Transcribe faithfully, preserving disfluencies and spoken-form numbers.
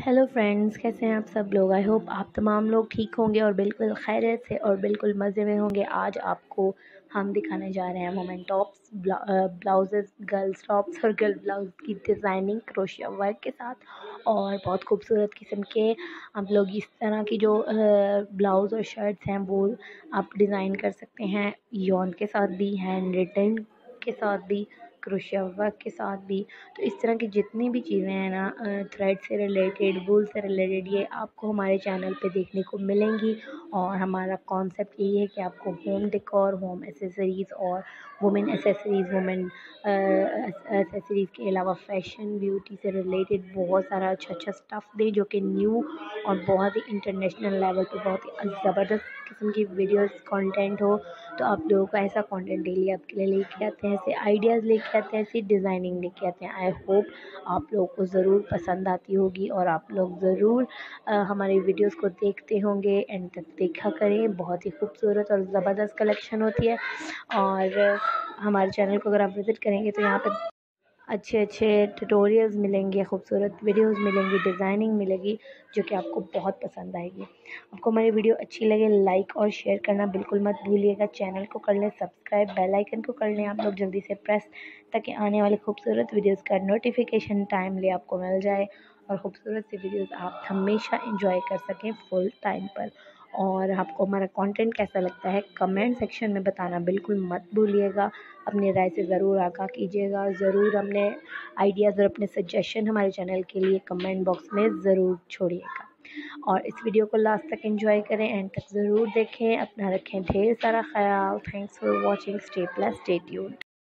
Hello friends, कैसे हैं आप सब लोग। आई होप आप तमाम लोग ठीक होंगे और बिल्कुल खैरियत से और बिल्कुल मज़े में होंगे। आज आपको हम दिखाने जा रहे हैं women tops, blouses, girls tops और गर्ल ब्लाउज की डिज़ाइनिंग क्रोशिया वर्क के साथ और बहुत खूबसूरत किस्म के आप लोग इस तरह की जो ब्लाउज़ और शर्ट्स हैं वो आप डिज़ाइन कर सकते हैं, यॉन के साथ भी, हैंड रिटन के साथ भी, क्रोशिया वर्क के साथ भी। तो इस तरह की जितनी भी चीज़ें हैं ना, थ्रेड से रिलेटेड, वूल से रिलेटेड, ये आपको हमारे चैनल पे देखने को मिलेंगी। और हमारा कॉन्सेप्ट यही है कि आपको होम डेकोर, होम एसेसरीज़ और वुमेन एसेसरीज़, वुमेन एसेसरीज़ के अलावा फ़ैशन, ब्यूटी से रिलेटेड बहुत सारा अच्छा अच्छा स्टफ़ दें जो कि न्यू और बहुत ही इंटरनेशनल लेवल पे बहुत ही ज़बरदस्त किस्म की वीडियोस कंटेंट हो। तो आप लोगों का ऐसा कंटेंट डेली आपके लिए लेके आते हैं, ऐसे आइडियाज़ लेके आते हैं, ऐसी डिज़ाइनिंग लेके आते हैं। आई होप आप लोगों को ज़रूर पसंद आती होगी और आप लोग ज़रूर हमारी वीडियोस को देखते होंगे, एंड तक देखा करें। बहुत ही खूबसूरत और ज़बरदस्त कलेक्शन होती है। और हमारे चैनल को अगर आप विज़िट करेंगे तो यहाँ पर अच्छे अच्छे ट्यूटोरियल्स मिलेंगे, खूबसूरत वीडियोस मिलेंगी, डिज़ाइनिंग मिलेगी जो कि आपको बहुत पसंद आएगी। आपको हमारी वीडियो अच्छी लगे लाइक और शेयर करना बिल्कुल मत भूलिएगा। चैनल को कर लें सब्सक्राइब, बेल आइकन को कर लें आप लोग जल्दी से प्रेस, ताकि आने वाले खूबसूरत वीडियोस का नोटिफिकेशन टाइमली आपको मिल जाए और ख़ूबसूरत सी वीडियोस आप हमेशा एंजॉय कर सकें फुल टाइम पर। और आपको हमारा कंटेंट कैसा लगता है कमेंट सेक्शन में बताना बिल्कुल मत भूलिएगा। अपनी राय से ज़रूर आगाह कीजिएगा। ज़रूर अपने आइडियाज़ और अपने सजेशन हमारे चैनल के लिए कमेंट बॉक्स में ज़रूर छोड़िएगा। और इस वीडियो को लास्ट तक एंजॉय करें, एंड तक ज़रूर देखें। अपना रखें ढेर सारा ख्याल। Thanks for watching. Stay plus, stay tuned.